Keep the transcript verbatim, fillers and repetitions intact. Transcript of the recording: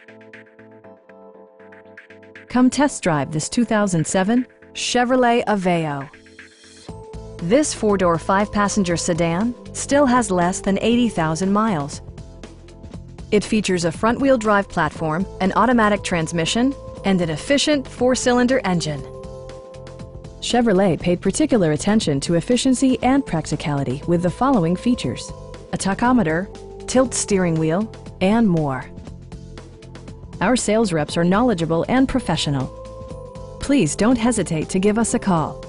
Come test drive this two thousand seven Chevrolet Aveo. This four-door, five-passenger sedan still has less than eighty thousand miles. It features a front-wheel drive platform, an automatic transmission, and an efficient four-cylinder engine. Chevrolet paid particular attention to efficiency and practicality with the following features: a tachometer, tilt steering wheel, and more. Our sales reps are knowledgeable and professional. Please don't hesitate to give us a call.